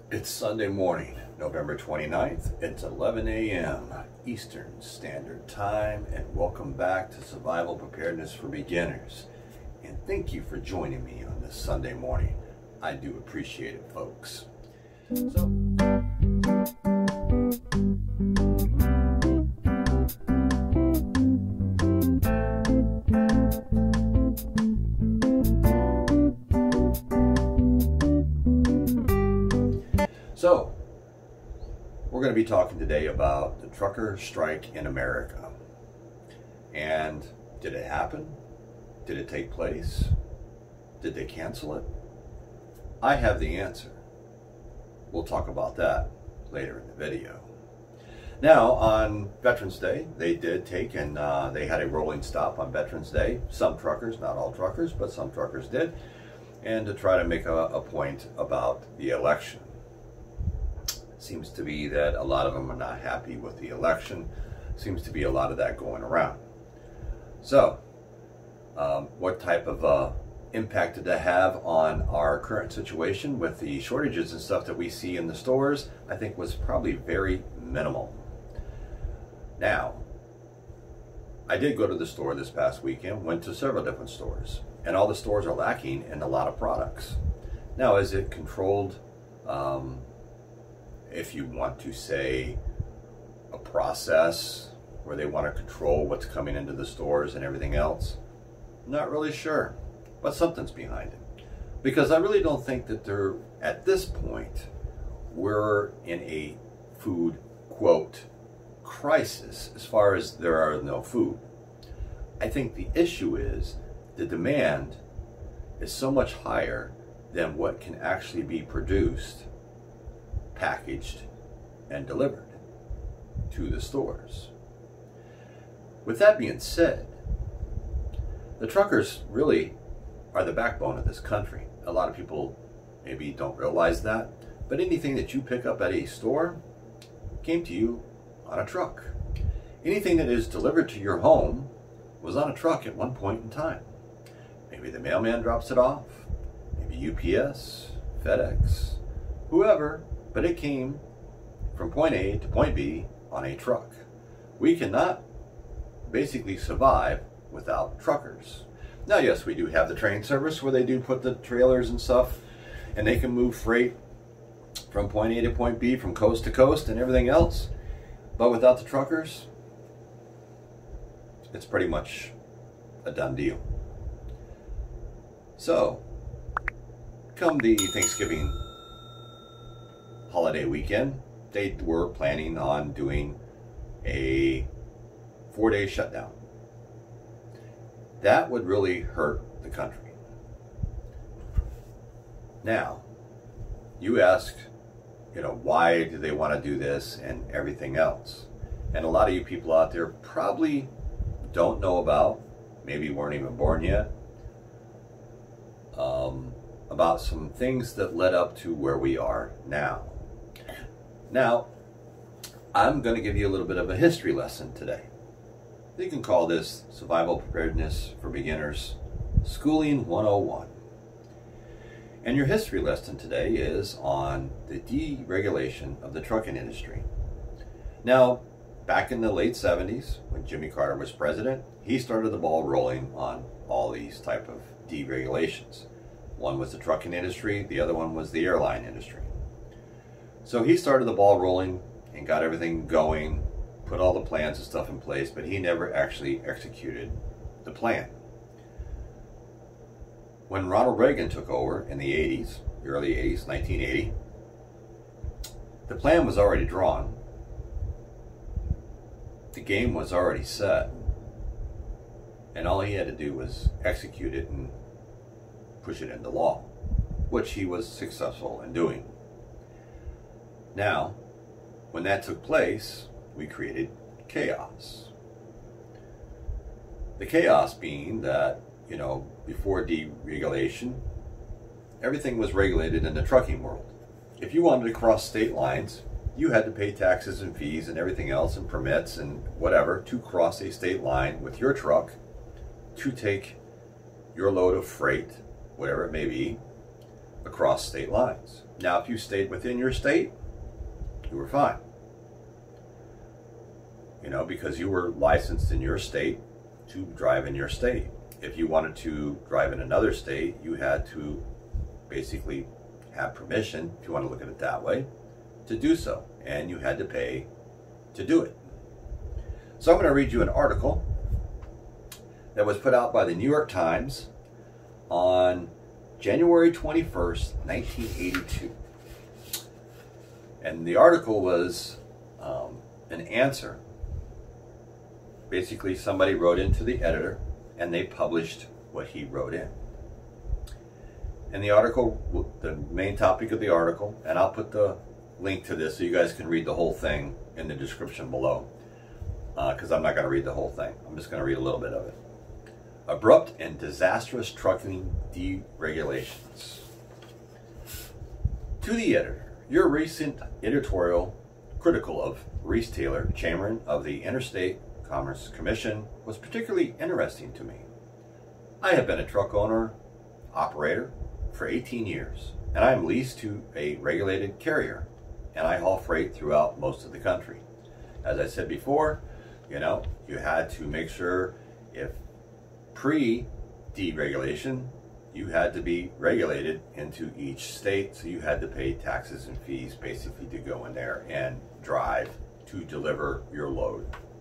It's Sunday morning, November 29th. It's 11 a.m. Eastern Standard Time, and welcome back to Survival Preparedness for Beginners. And thank you for joining me on this Sunday morning. I do appreciate it, folks. So, we're going to be talking today about the trucker strike in America. And did it happen? Did it take place? Did they cancel it? I have the answer. We'll talk about that later in the video. Now, on Veterans Day, they did take and they had a rolling stop on Veterans Day. Some truckers, not all truckers, but some truckers did. And to try to make a point about the election. Seems to be that a lot of them are not happy with the election. Seems to be a lot of that going around. So, what type of impact did that have on our current situation with the shortages and stuff that we see in the stores? I think was probably very minimal. Now, I did go to the store this past weekend, went to several different stores, and all the stores are lacking in a lot of products. Now, is it controlled? If you want to say a process where they want to control what's coming into the stores and everything else, not really sure, but something's behind it. Because I really don't think that they're, at this point, we're in a food, quote, crisis as far as there are no food. I think the issue is the demand is so much higher than what can actually be produced, packaged, and delivered to the stores. With that being said, the truckers really are the backbone of this country. A lot of people maybe don't realize that, but anything that you pick up at a store came to you on a truck. Anything that is delivered to your home was on a truck at one point in time. Maybe the mailman drops it off, maybe UPS, FedEx, whoever, but it came from point A to point B on a truck. We cannot basically survive without truckers. Now, yes, we do have the train service where they do put the trailers and stuff, and they can move freight from point A to point B, from coast to coast and everything else. But without the truckers, it's pretty much a done deal. So, come the Thanksgiving holiday weekend, they were planning on doing a 4-day shutdown. That would really hurt the country. Now, you ask, why do they want to do this and everything else? And a lot of you people out there probably don't know about, maybe weren't even born yet, about some things that led up to where we are now. Now, I'm going to give you a little bit of a history lesson today. You can call this Survival Preparedness for Beginners, Schooling 101. And your history lesson today is on the deregulation of the trucking industry. Now, back in the late 70s, when Jimmy Carter was president, he started the ball rolling on all these type of deregulations. One was the trucking industry, the other one was the airline industry. So he started the ball rolling and got everything going, put all the plans and stuff in place, but he never actually executed the plan. When Ronald Reagan took over in the 80s, the early 80s, 1980, the plan was already drawn. The game was already set. And all he had to do was execute it and push it into law, which he was successful in doing. Now, when that took place, we created chaos. The chaos being that, before deregulation, everything was regulated in the trucking world. If you wanted to cross state lines, you had to pay taxes and fees and everything else and permits and whatever to cross a state line with your truck to take your load of freight, whatever it may be, across state lines. Now, if you stayed within your state, you were fine. You know, because you were licensed in your state to drive in your state. If you wanted to drive in another state, you had to basically have permission, if you want to look at it that way, to do so. And you had to pay to do it. So I'm going to read you an article that was put out by the New York Times on January 21st, 1982. And the article was an answer. Basically, somebody wrote into the editor, and they published what he wrote in. And the article, the main topic of the article, and I'll put the link to this so you guys can read the whole thing in the description below, because I'm not going to read the whole thing. I'm just going to read a little bit of it. Abrupt and disastrous trucking deregulations. To the editor, your recent editorial critical of Reese Taylor, chairman of the Interstate Commerce Commission, was particularly interesting to me. I have been a truck owner, operator for 18 years, and I am leased to a regulated carrier, and I haul freight throughout most of the country. As I said before, you know, you had to make sure if pre-deregulation, you had to be regulated into each state, so you had to pay taxes and fees basically to go in there and drive to deliver your load.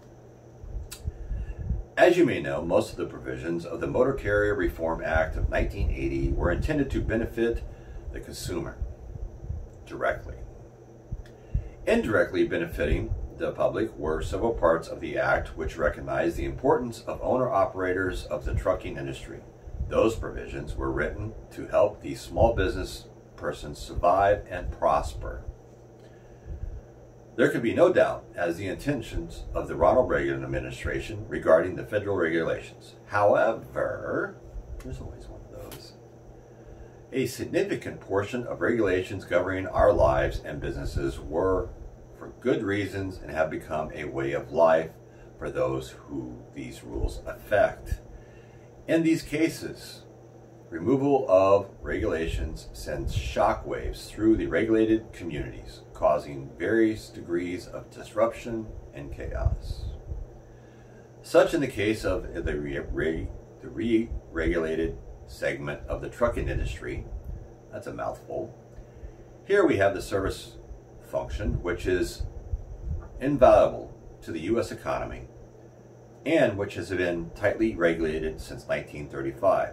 As you may know, most of the provisions of the Motor Carrier Reform Act of 1980 were intended to benefit the consumer directly. Indirectly benefiting the public were several parts of the Act which recognized the importance of owner-operators of the trucking industry. Those provisions were written to help these small business persons survive and prosper. There could be no doubt as the intentions of the Ronald Reagan administration regarding the federal regulations. However, there's always one of those. A significant portion of regulations governing our lives and businesses were for good reasons and have become a way of life for those who these rules affect. In these cases, removal of regulations sends shockwaves through the regulated communities, causing various degrees of disruption and chaos. Such in the case of the re-regulated segment of the trucking industry, that's a mouthful. Here we have the service function, which is invaluable to the U.S. economy and which has been tightly regulated since 1935.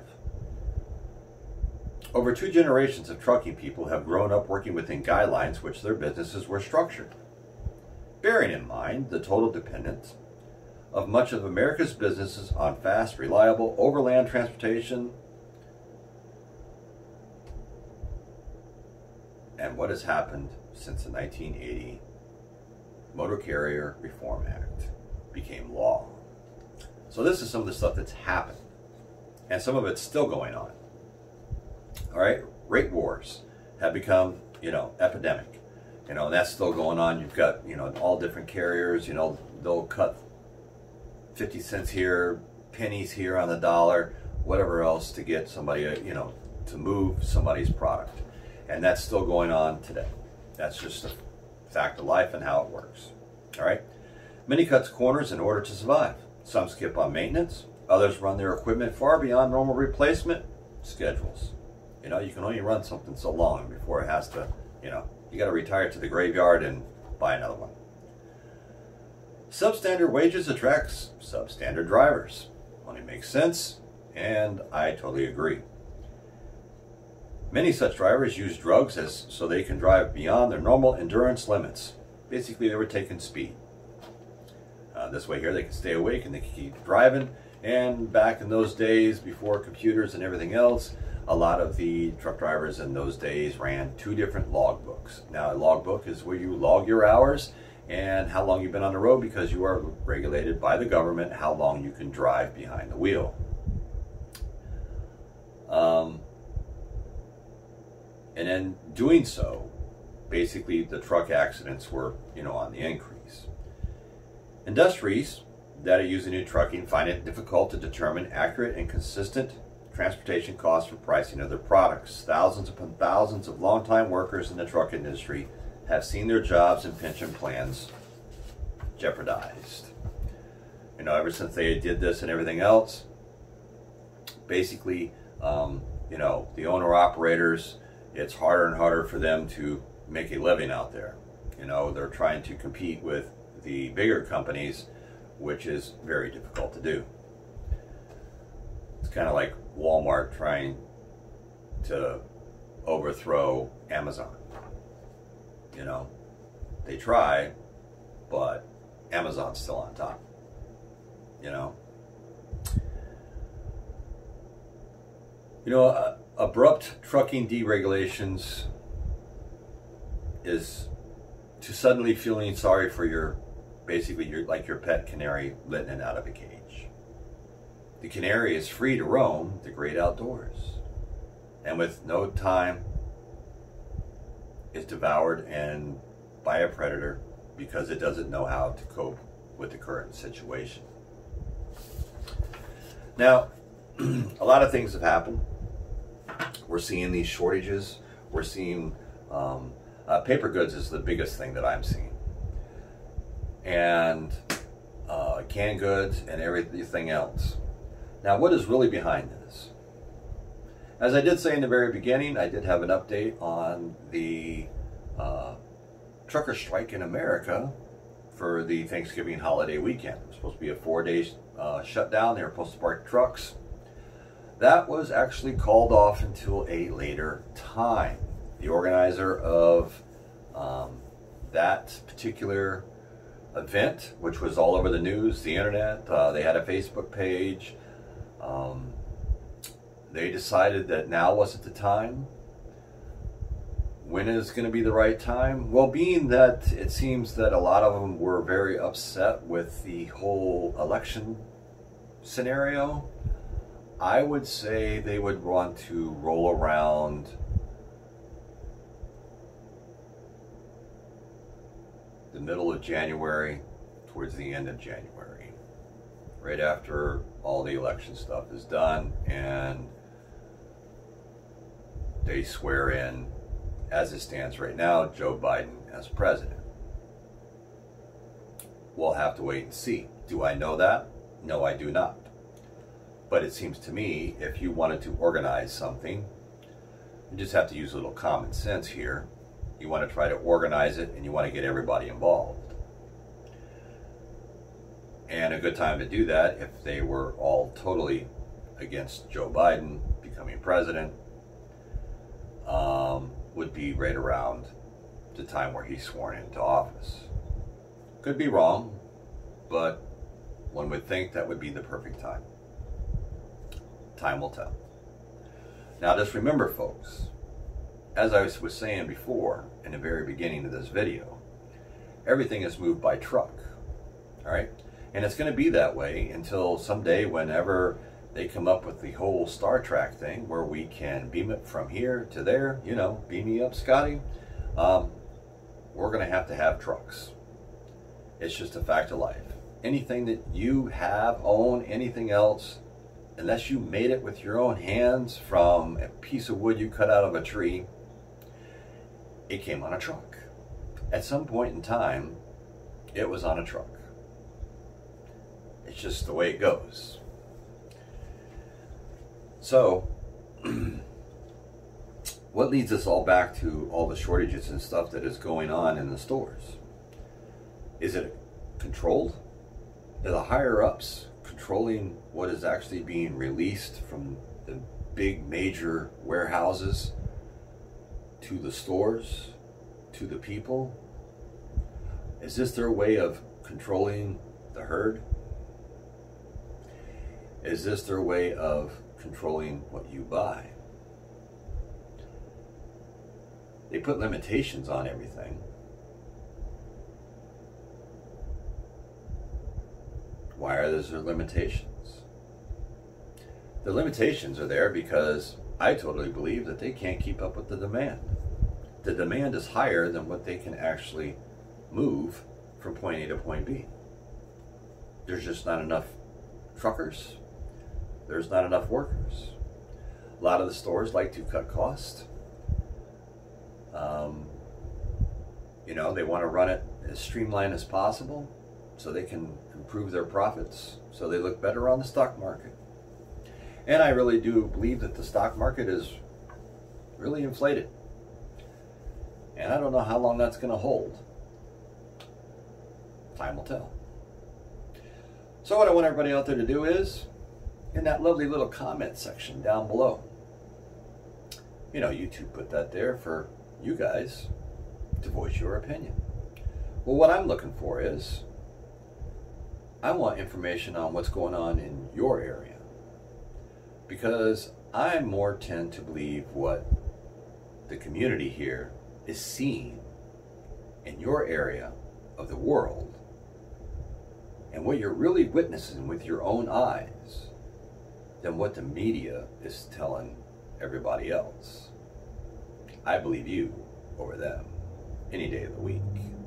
Over 2 generations of trucking people have grown up working within guidelines which their businesses were structured. Bearing in mind the total dependence of much of America's businesses on fast, reliable overland transportation and what has happened since the 1980 Motor Carrier Reform Act became law. So this is some of the stuff that's happened, and some of it's still going on. All right, rate wars have become, epidemic. And that's still going on. You've got, all different carriers, they'll cut 50 cents here, pennies here on the dollar, whatever else to get somebody, to move somebody's product. And that's still going on today. That's just a fact of life and how it works. All right. Many cuts corners in order to survive. Some skip on maintenance. Others run their equipment far beyond normal replacement schedules. You can only run something so long before it has to, you got to retire to the graveyard and buy another one. Substandard wages attracts substandard drivers. Only makes sense, and I totally agree. Many such drivers use drugs so they can drive beyond their normal endurance limits. Basically, they were taking speed. This way here, they can stay awake and they can keep driving. And back in those days, before computers and everything else, a lot of the truck drivers in those days ran 2 different logbooks. Now, a logbook is where you log your hours and how long you've been on the road, because you are regulated by the government how long you can drive behind the wheel. And in doing so, basically the truck accidents were, on the increase. Industries that are using new trucking find it difficult to determine accurate and consistent transportation costs for pricing of their products. Thousands upon thousands of longtime workers in the truck industry have seen their jobs and pension plans jeopardized. You know, ever since they did this and everything else, basically, you know, the owner-operators, it's harder and harder for them to make a living out there. You know, they're trying to compete with the bigger companies, which is very difficult to do. It's kind of like Walmart trying to overthrow Amazon. You know, they try, but Amazon's still on top. You know, abrupt trucking deregulations is to suddenly feeling sorry for your pet canary letting it out of a cage. The canary is free to roam the great outdoors, and with no time is devoured and by a predator because it doesn't know how to cope with the current situation. Now, a lot of things have happened. We're seeing these shortages. We're seeing paper goods is the biggest thing that I'm seeing, and canned goods and everything else. Now, what is really behind this? As I did say in the very beginning, I did have an update on the trucker strike in America for the Thanksgiving holiday weekend. It was supposed to be a 4-day shutdown. They were supposed to park trucks. That was actually called off until a later time. The organizer of that particular event, which was all over the news, the internet, they had a Facebook page. They decided that now wasn't the time. When is going to be the right time? Well, being that it seems that a lot of them were very upset with the whole election scenario, I would say they would want to roll around the middle of January towards the end of January, right after all the election stuff is done and they swear in, as it stands right now, Joe Biden as president. We'll have to wait and see. Do I know that? No, I do not. But it seems to me, if you wanted to organize something, you just have to use a little common sense here. You want to try to organize it and you want to get everybody involved. And a good time to do that, if they were all totally against Joe Biden becoming president, would be right around the time where he's sworn into office. Could be wrong, but one would think that would be the perfect time. Time will tell. Now just remember, folks, as I was saying before in the very beginning of this video, everything is moved by truck, all right? And it's going to be that way until someday, whenever they come up with the whole Star Trek thing where we can beam it from here to there, you know, beam me up, Scotty. We're going to have trucks. It's just a fact of life. Anything that you have, own, anything else, unless you made it with your own hands from a piece of wood you cut out of a tree, it came on a truck. At some point in time, it was on a truck. It's just the way it goes. So, what leads us all back to all the shortages and stuff that is going on in the stores? Is it controlled? Are the higher-ups controlling what is actually being released from the big major warehouses to the stores, to the people? Is this their way of controlling the herd? Is this their way of controlling what you buy? They put limitations on everything. Why are there limitations? The limitations are there because I totally believe that they can't keep up with the demand. The demand is higher than what they can actually move from point A to point B. There's just not enough truckers. There's not enough workers. A lot of the stores like to cut costs. You know, they want to run it as streamlined as possible so they can improve their profits, so they look better on the stock market. And I really do believe that the stock market is really inflated. And I don't know how long that's going to hold. Time will tell. So what I want everybody out there to do is, in that lovely little comment section down below, you know, YouTube put that there for you guys to voice your opinion. Well, what I'm looking for is, I want information on what's going on in your area, because I more tend to believe what the community here is seeing in your area of the world and what you're really witnessing with your own eyes than what the media is telling everybody else. I believe you over them any day of the week.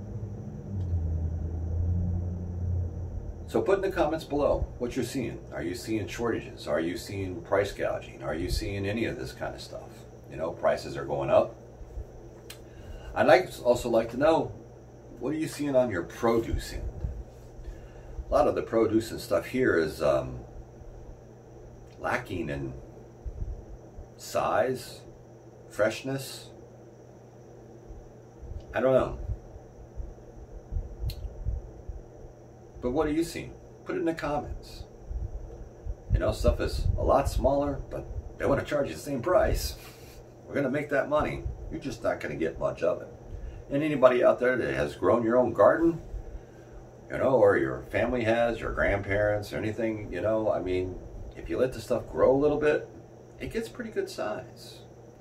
So put in the comments below what you're seeing. Are you seeing shortages? Are you seeing price gouging? Are you seeing any of this kind of stuff? You know, prices are going up. I'd also like to know, what are you seeing on your produce end? A lot of the produce and stuff here is lacking in size, freshness. I don't know. But what are you seeing? Put it in the comments. You know, stuff is a lot smaller, but they want to charge you the same price. We're going to make that money. You're just not going to get much of it. And anybody out there that has grown your own garden, you know, or your family has, your grandparents or anything, you know, I mean, if you let the stuff grow a little bit, it gets pretty good size.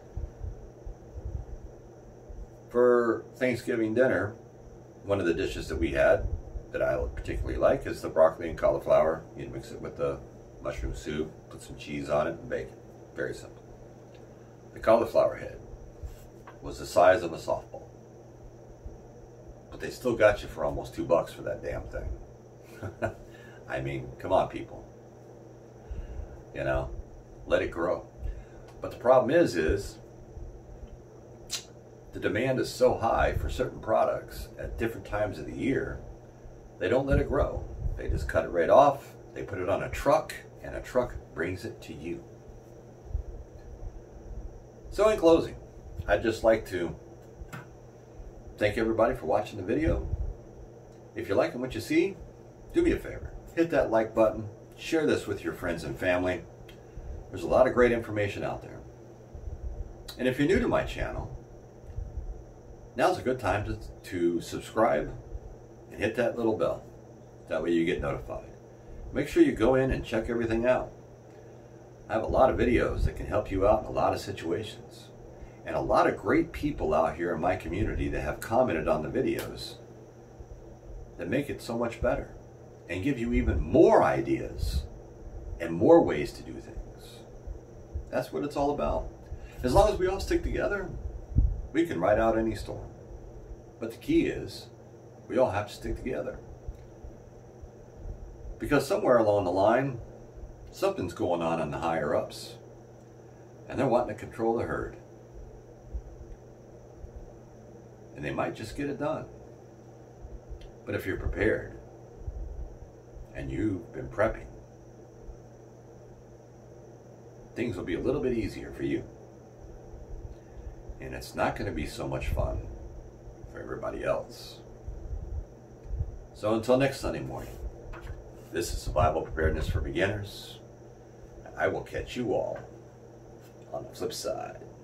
For Thanksgiving dinner, one of the dishes that we had that I particularly like is the broccoli and cauliflower. You mix it with the mushroom soup, put some cheese on it, and bacon. Very simple. The cauliflower head was the size of a softball. But they still got you for almost $2 for that damn thing. I mean, come on, people. You know, let it grow. But the problem is the demand is so high for certain products at different times of the year, they don't let it grow. They just cut it right off, they put it on a truck, and a truck brings it to you. So in closing, I'd just like to thank everybody for watching the video. If you're liking what you see, do me a favor. Hit that like button. Share this with your friends and family. There's a lot of great information out there. And if you're new to my channel, now's a good time to subscribe and hit that little bell. That way you get notified. Make sure you go in and check everything out. I have a lot of videos that can help you out in a lot of situations. And a lot of great people out here in my community that have commented on the videos that make it so much better and give you even more ideas and more ways to do things. That's what it's all about. As long as we all stick together, we can ride out any storm. But the key is, we all have to stick together. Because somewhere along the line, something's going on in the higher ups, and they're wanting to control the herd. And they might just get it done. But if you're prepared, and you've been prepping, things will be a little bit easier for you. And it's not going to be so much fun for everybody else. So until next Sunday morning, this is Survival Preparedness for Beginners. I will catch you all on the flip side.